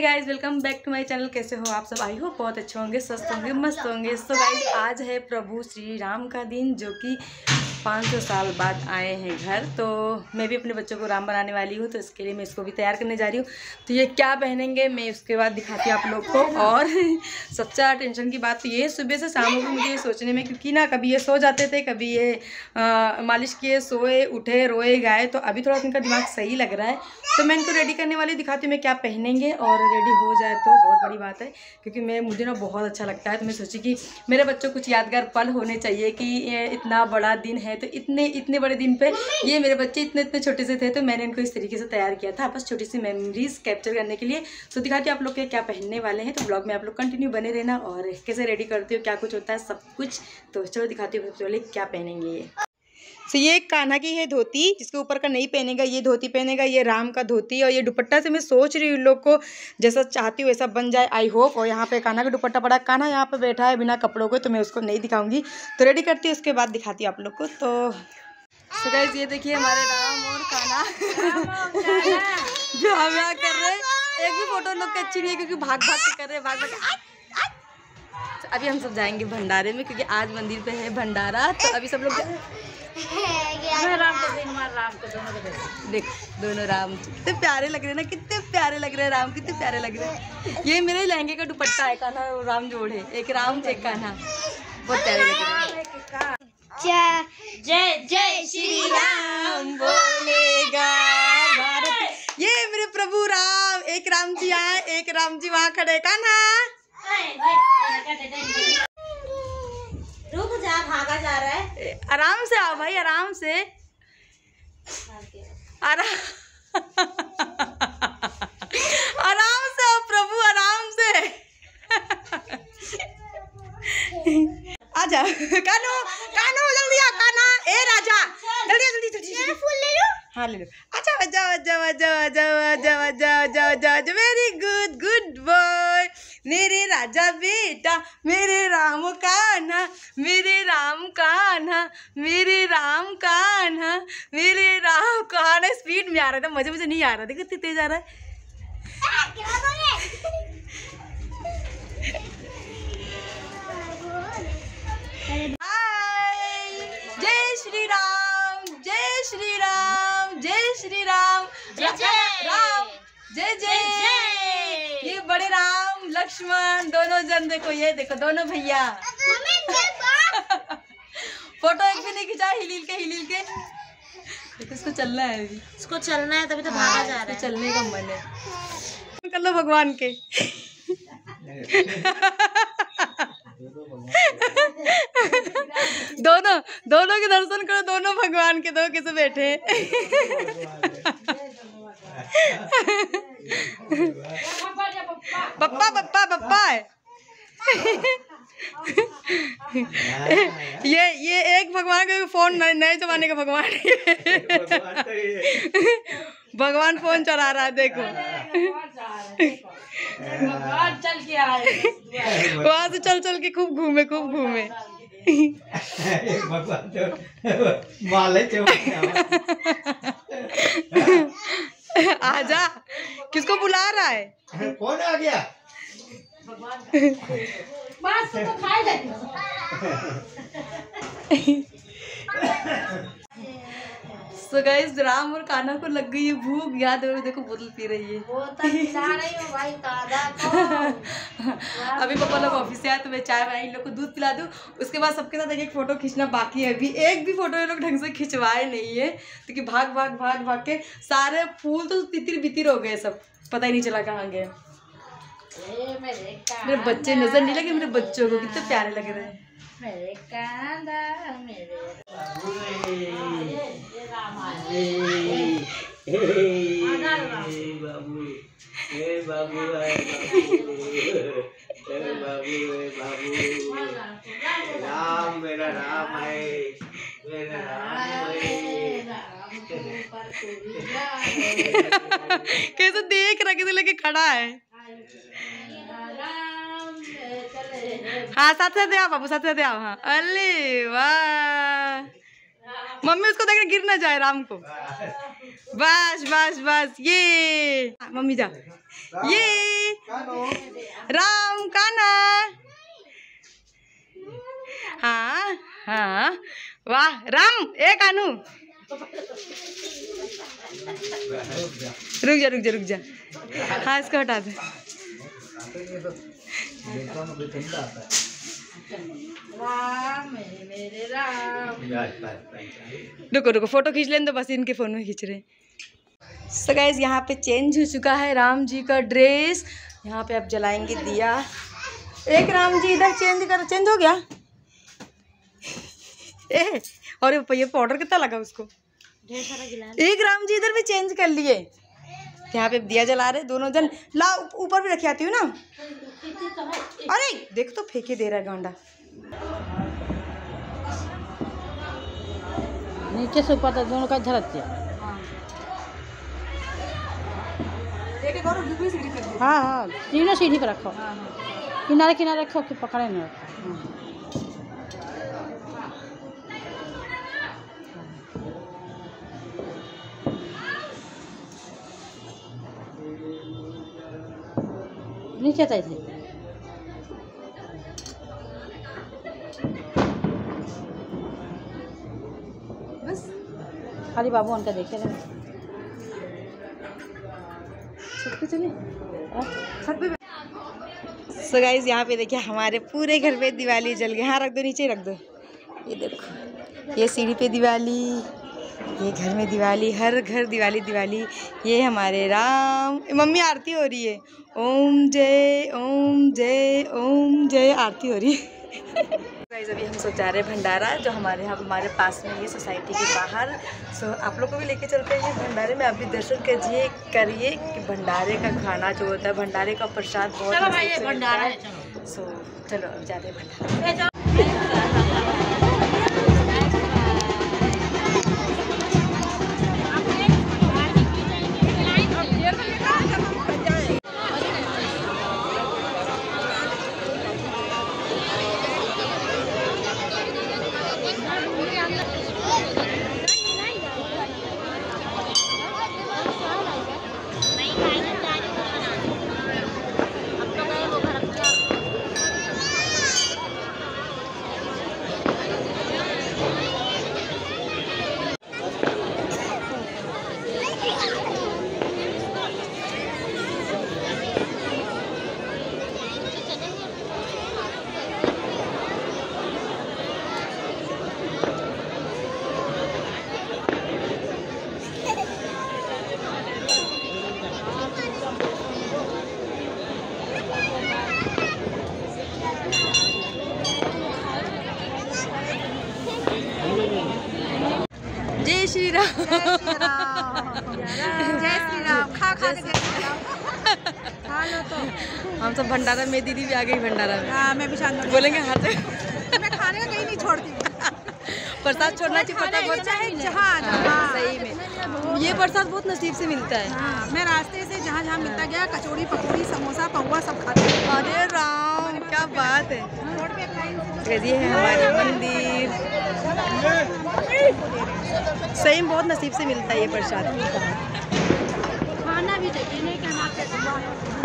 Guys, welcome back to my channel. कैसे हो आप सब? आई हो बहुत अच्छे होंगे, स्वस्थ होंगे, मस्त होंगे। तो गाइज, आज है प्रभु श्री राम का दिन, जो कि 500 साल बाद आए हैं घर। तो मैं भी अपने बच्चों को राम बनाने वाली हूँ, तो इसके लिए मैं इसको भी तैयार करने जा रही हूँ। तो ये क्या पहनेंगे मैं उसके बाद दिखाती हूँ आप लोग को। और सबसे टेंशन की बात तो ये सुबह से शाम को मुझे ये सोचने में, क्योंकि ना कभी ये सो जाते थे, कभी ये मालिश किए, सोए, उठे, रोए, गाए। तो अभी थोड़ा इनका दिमाग सही लग रहा है, तो मैं इनको रेडी करने वाली दिखाती हूँ मैं क्या पहनेंगे। और रेडी हो जाए तो बहुत बड़ी बात है, क्योंकि मुझे ना बहुत अच्छा लगता है। तो मैं सोची कि मेरे बच्चों कुछ यादगार पल होने चाहिए कि ये इतना बड़ा दिन है, तो इतने बड़े दिन पे ये मेरे बच्चे इतने छोटे से थे, तो मैंने इनको इस तरीके से तैयार किया था, बस छोटी सी मेमोरीज कैप्चर करने के लिए। तो दिखाती हूँ आप लोग के क्या पहनने वाले हैं। तो ब्लॉग में आप लोग कंटिन्यू बने रहना, और कैसे रेडी करती हूँ, क्या कुछ होता है, सब कुछ। तो चलो दिखाती हूँ सबसे पहले क्या पहनेंगे ये। तो ये कान्हा की है धोती, जिसके ऊपर का नहीं पहनेगा ये धोती पहनेगा, ये राम का धोती। और ये दुपट्टा से मैं सोच रही हूँ लोग को जैसा चाहती हूँ वैसा बन जाए, आई होप। और यहाँ पे कान्हा का दुपट्टा पड़ा, कान्हा यहाँ पे बैठा है बिना कपड़ों के, तो मैं उसको नहीं दिखाऊंगी। तो रेडी करती हूँ, उसके बाद दिखाती हूँ आप लोग को। तो गाइस, ये देखिए हमारे राम और कान्हा जो हम यहाँ कर रहे हैं। एक भी फोटो लोग की अच्छी नहीं है, क्योंकि भाग भाग के कर रहे हैं, भाग भाग के। तो अभी हम सब जाएंगे भंडारे में, क्योंकि आज मंदिर पे है भंडारा। तो अभी सब लोग राम को देख, दोनों राम कितने प्यारे लग रहे हैं ना, कितने प्यारे लग रहे हैं राम, कितने प्यारे लग रहे हैं। ये मेरे लहंगे का दुपट्टा है, कान्हा और राम जोड़ है, एक राम एक कान्हा, बहुत प्यारे लग रहे हैं। जय जय श्री राम बोलेगा भारत। ये मेरे प्रभु राम, एक राम जी आए, एक राम जी वहाँ खड़े। कान्हा रुक जा, भागा जा रहा है। आराम से आओ भाई, आराम से, आराम से आओ प्रभु, आराम से। आजा कानो, कानो जल्दी आ, कान्हा ए राजा, जल्दी जल्दी जल्दी फूल ले लो। हाँ ले लो। अच्छा जाओ जाओ जाओ जाओ जाओ जाओ जाओ जाओ, वेरी गुड, गुड बॉय मेरे राजा बेटा, मेरे राम कान्हा, मेरे राम कान्हा, मेरे राम कान्हा, मेरे राम कान्हा। स्पीड में आ रहा था, मुझे नहीं आ रहा, देखो कितनी तेज आ रहा है। जय श्री राम, जय श्री राम, जय श्री राम, जय जय राम, जय जय। ये बड़े राम लक्ष्मण दोनों जन, देखो ये देखो दोनों भैया। फोटो एक भी नहीं खिंचा, हिलील के देखो, इसको चलना है अभी, इसको चलना है, तभी तो भागा जा रहा है। चलने का मन है। कर लो भगवान के। दोनों के दर्शन करो, दोनों भगवान के, दो कैसे बैठे। पप्पा पप्पा पप्पा है। ये एक भगवान का फोन, नए जमाने का भगवान भगवान फोन चला रहा है, देखो भगवान चल के आए वहां से, चल के खूब घूमे। आजा, किसको बुला रहा है? कौन आ गया? So guys, राम और कान्हा को लग गई है भूख, याद है, देखो बोतल पी रही है। भाई को। अभी पापा लोग ऑफिस से आए, तो मैं चाय बनाई, इन लोग को दूध पिला दूँ। उसके बाद सबके साथ एक फोटो खींचना बाकी है, अभी एक भी फोटो ये लोग ढंग से खिंचवाए नहीं है, क्योंकि भाग के सारे फूल तो तितिर बितिर हो गए, सब पता ही नहीं चला कहाँ गए। मेरे बच्चे नजर नहीं लगे, मेरे बच्चों को कितने प्यारे लग रहे हैं। मेरे कांदा मेरे राम, मेरा राम है, मेरा राम है। कैसे देख रहा, कैसे लेके खड़ा है। हाँ साथ साथ आओ बाबू, साथ साथ आओ। हाँ अरे वाह, मम्मी उसको देख गिर ना जाए राम को। बस बस बस, ये मम्मी जा, ये राम काना। हाँ हाँ, वाह राम। ए कानू रुक जा रुक जा रुक जा। हाँ इसको हटा दे। राम मेरे राम। रुको रुको, फोटो खींच लें तो बस इनके फोन में खींच रहे। सो गाइस यहाँ पे चेंज हो चुका है राम जी का ड्रेस। यहाँ पे आप जलाएंगे दिया। एक राम जी इधर चेंज हो गया। ए और ये पाउडर कितना लगा उसको। ढेर सारा गिलास। एक राम जी इधर भी चेंज कर लिए। यहाँ पे दिया जला रहे दोनों जन। ला ऊपर भी रखी आती हूँ ना। अरे देख तो फेंके दे रहा है गांडा। नीचे से ऊपर तक दोनों का झलक। हाँ हाँ, तीनों सीढ़ी पर रखो। किनारे किनारे रखो कि पकड़े नहीं रखो। नीचे तक थे। बस खाली बाबू उनका देखे रहे। छत पे चले। छत पे। सो गाइस यहाँ पे देखिए हमारे पूरे घर पे दिवाली जल गई। हाँ रख दो, नीचे रख दो। ये देखो, ये सीढ़ी पे दिवाली, ये घर में दिवाली, हर घर दिवाली दिवाली। ये हमारे राम। मम्मी आरती हो रही है। ओम जय ओम जय ओम जय आरती हो रही है। गाइस अभी हम सब जा रहे हैं भंडारा, जो हमारे पास में ये सोसाइटी के बाहर। सो आप लोग को भी लेके चलते हैं भंडारे में। आप भी दर्शन करिए कि भंडारे का खाना जो होता है, भंडारे का प्रसाद बहुत भंडारा है। सो चलो अब जाते हैं भंडारा। जय श्री राम। जय श्री राम। खा खा के खा लो तो। हम सब भंडारा में, दीदी भी आ गई भंडारा में। हाँ मैं भी शानदार बोलेंगे हाथ मैं खाने का कहीं नहीं छोड़ती। प्रसाद छोड़ना चाहिए। प्रसाद बहुत चाहे जहाँ सही में ये प्रसाद बहुत नसीब से मिलता है। हाँ, मैं रास्ते से जहाँ जहाँ मिलता गया कचौड़ी पकौड़ी समोसा पौवा सब खाते हैं। अरे राम क्या बात है। रोड पे ये है हमारा मंदिर। सही में बहुत नसीब से मिलता है ये प्रसाद। खाना भी चाहिए नहीं कहना।